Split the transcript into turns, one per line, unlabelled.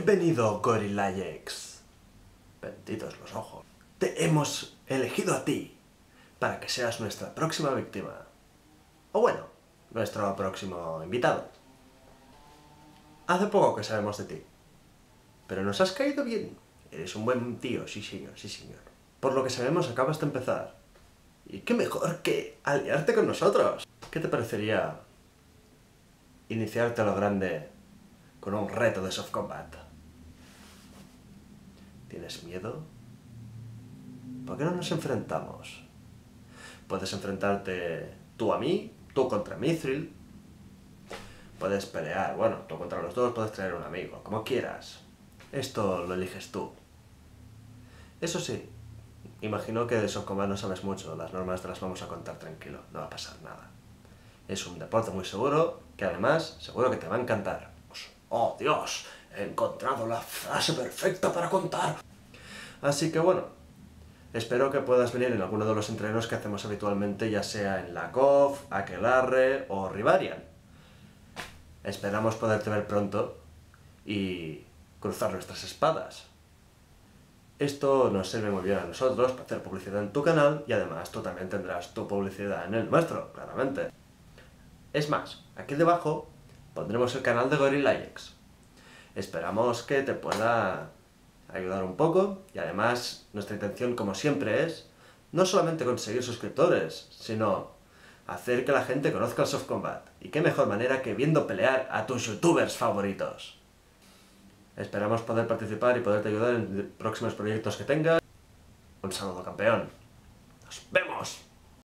Bienvenido, Gorillax. Benditos los ojos. Te hemos elegido a ti para que seas nuestra próxima víctima. O bueno, nuestro próximo invitado. Hace poco que sabemos de ti, pero nos has caído bien. Eres un buen tío, sí señor, sí señor. Por lo que sabemos, acabas de empezar. Y qué mejor que aliarte con nosotros. ¿Qué te parecería iniciarte a lo grande con un reto de soft combat? ¿Tienes miedo? ¿Por qué no nos enfrentamos? Puedes enfrentarte tú a mí, tú contra Mithril. Puedes pelear, bueno, tú contra los dos, puedes traer un amigo, como quieras. Esto lo eliges tú. Eso sí, imagino que de soft combat no sabes mucho, las normas te las vamos a contar tranquilo, no va a pasar nada. Es un deporte muy seguro, que además seguro que te va a encantar. ¡Oh, Dios! He encontrado la frase perfecta para contar. Así que bueno, espero que puedas venir en alguno de los entrenos que hacemos habitualmente, ya sea en la KOF, Aquelarre o Rivarian. Esperamos poderte ver pronto y cruzar nuestras espadas. Esto nos sirve muy bien a nosotros para hacer publicidad en tu canal y además tú también tendrás tu publicidad en el nuestro, claramente. Es más, aquí debajo pondremos el canal de Gorillax. Esperamos que te pueda ayudar un poco y además nuestra intención, como siempre, es no solamente conseguir suscriptores, sino hacer que la gente conozca el soft combat. Y qué mejor manera que viendo pelear a tus youtubers favoritos. Esperamos poder participar y poderte ayudar en próximos proyectos que tengas. Un saludo, campeón. Nos vemos.